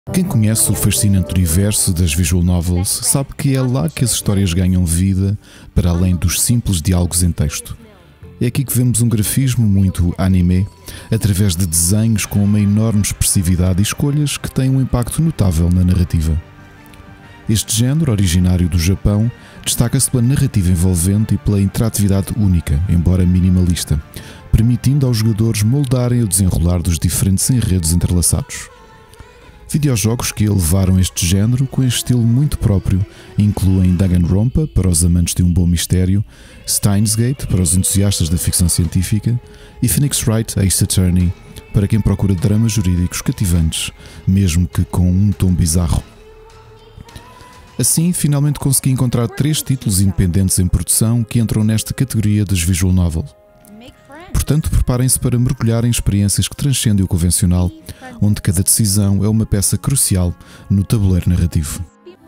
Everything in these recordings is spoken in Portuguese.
Quem conhece o fascinante universo das visual novels sabe que é lá que as histórias ganham vida para além dos simples diálogos em texto. É aqui que vemos um grafismo muito anime, através de desenhos com uma enorme expressividade e escolhas que têm um impacto notável na narrativa. Este género, originário do Japão, destaca-se pela narrativa envolvente e pela interatividade única, embora minimalista, permitindo aos jogadores moldarem o desenrolar dos diferentes enredos entrelaçados. Videojogos que elevaram este género com este estilo muito próprio incluem Danganronpa, para os amantes de um bom mistério, Steins Gate, para os entusiastas da ficção científica, e Phoenix Wright Ace Attorney, para quem procura dramas jurídicos cativantes, mesmo que com um tom bizarro. Assim, finalmente consegui encontrar 3 títulos independentes em produção que entram nesta categoria das visual novel. Portanto, preparem-se para mergulhar em experiências que transcendem o convencional, onde cada decisão é uma peça crucial no tabuleiro narrativo.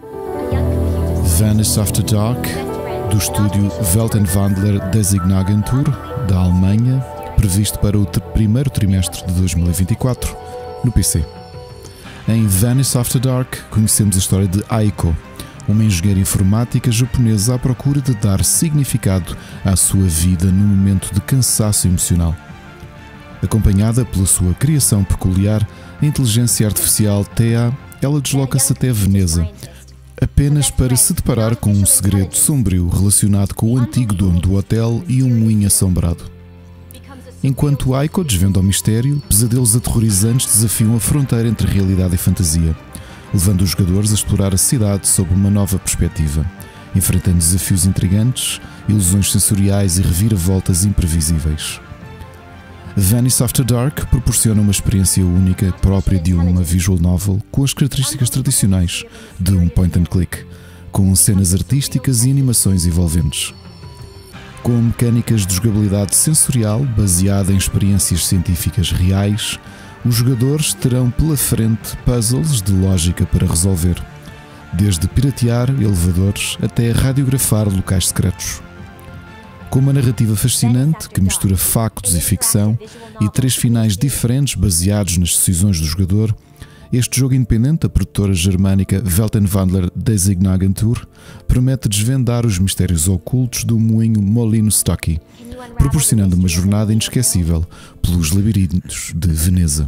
Vanish After Dark, do estúdio Welt & Wandler Designagentur, da Alemanha, previsto para o primeiro trimestre de 2024, no PC. Em Vanish After Dark, conhecemos a história de Aiko, uma engenheira informática japonesa à procura de dar significado à sua vida num momento de cansaço emocional. Acompanhada pela sua criação peculiar, a inteligência artificial Thea, ela desloca-se até Veneza, apenas para se deparar com um segredo sombrio relacionado com o antigo dono do hotel e um moinho assombrado. Enquanto Aiko desvenda o mistério, pesadelos aterrorizantes desafiam a fronteira entre realidade e fantasia, levando os jogadores a explorar a cidade sob uma nova perspectiva, enfrentando desafios intrigantes, ilusões sensoriais e reviravoltas imprevisíveis. Vanish After Dark proporciona uma experiência única própria de uma visual novel com as características tradicionais de um point and click, com cenas artísticas e animações envolventes. Com mecânicas de jogabilidade sensorial baseada em experiências científicas reais, os jogadores terão pela frente puzzles de lógica para resolver, desde piratear elevadores até radiografar locais secretos. Com uma narrativa fascinante que mistura factos e ficção e 3 finais diferentes baseados nas decisões do jogador, este jogo independente da produtora germânica Welt & Wandler Designagentur promete desvendar os mistérios ocultos do moinho Molino Stocky, proporcionando uma jornada inesquecível pelos labirintos de Veneza.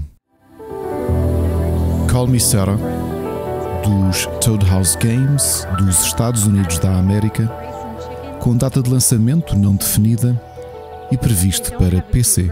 Call Me Sarah, dos Toad House Games, dos Estados Unidos da América, com data de lançamento não definida e previsto para PC.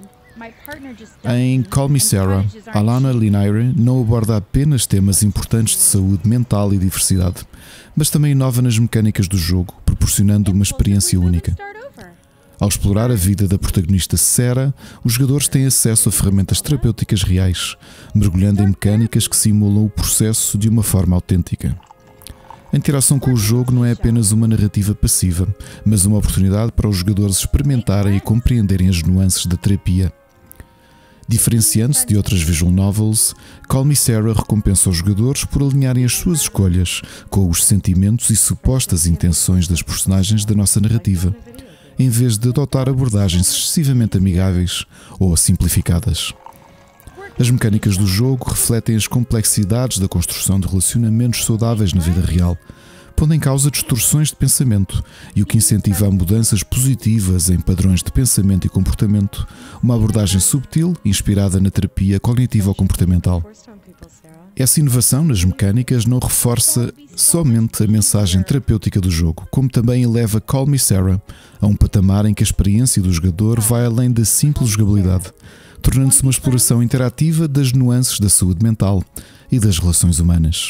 Em Call Me Sarah, Alana Linnaere não aborda apenas temas importantes de saúde mental e diversidade, mas também inova nas mecânicas do jogo, proporcionando uma experiência única. Ao explorar a vida da protagonista Sarah, os jogadores têm acesso a ferramentas terapêuticas reais, mergulhando em mecânicas que simulam o processo de uma forma autêntica. A interação com o jogo não é apenas uma narrativa passiva, mas uma oportunidade para os jogadores experimentarem e compreenderem as nuances da terapia. Diferenciando-se de outras visual novels, Call Me Sarah recompensa os jogadores por alinharem as suas escolhas com os sentimentos e supostas intenções das personagens da nossa narrativa, em vez de adotar abordagens excessivamente amigáveis ou simplificadas. As mecânicas do jogo refletem as complexidades da construção de relacionamentos saudáveis na vida real, pondo em causa distorções de pensamento e o que incentiva a mudanças positivas em padrões de pensamento e comportamento, uma abordagem subtil inspirada na terapia cognitivo-comportamental. Essa inovação nas mecânicas não reforça somente a mensagem terapêutica do jogo, como também eleva Call Me Sarah a um patamar em que a experiência do jogador vai além da simples jogabilidade, tornando-se uma exploração interativa das nuances da saúde mental e das relações humanas.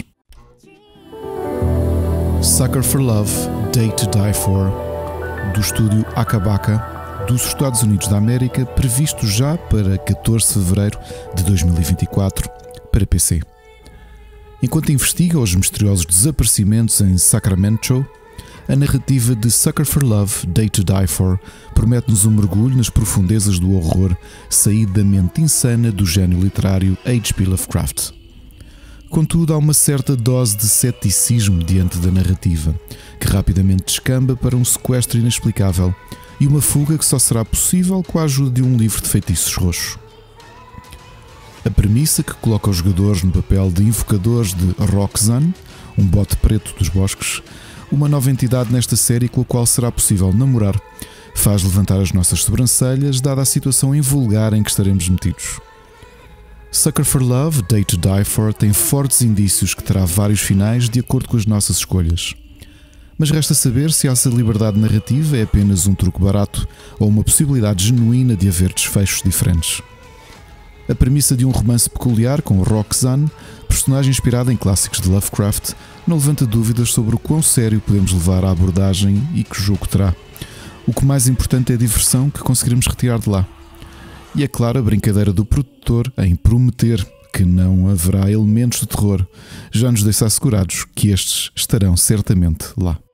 Sucker for Love, Day to Die For, do estúdio Akabaka, dos Estados Unidos da América, previsto já para 14 de fevereiro de 2024, para PC. Enquanto investiga os misteriosos desaparecimentos em Sacramento, a narrativa de Sucker for Love, Day to Die For promete-nos um mergulho nas profundezas do horror saído da mente insana do gênio literário H.P. Lovecraft. Contudo, há uma certa dose de ceticismo diante da narrativa, que rapidamente descamba para um sequestro inexplicável e uma fuga que só será possível com a ajuda de um livro de feitiços roxo. A premissa que coloca os jogadores no papel de invocadores de Roxanne, um bote preto dos bosques, uma nova entidade nesta série com a qual será possível namorar, faz levantar as nossas sobrancelhas, dada a situação invulgar em que estaremos metidos. Sucker for Love, Date to Die For tem fortes indícios que terá vários finais de acordo com as nossas escolhas. Mas resta saber se essa liberdade narrativa é apenas um truque barato ou uma possibilidade genuína de haver desfechos diferentes. A premissa de um romance peculiar com Roxanne, personagem inspirada em clássicos de Lovecraft, não levanta dúvidas sobre o quão sério podemos levar a abordagem e que jogo terá. O que mais importante é a diversão que conseguiremos retirar de lá. E é claro a brincadeira do produtor em prometer que não haverá elementos de terror. Já nos deixa assegurados que estes estarão certamente lá.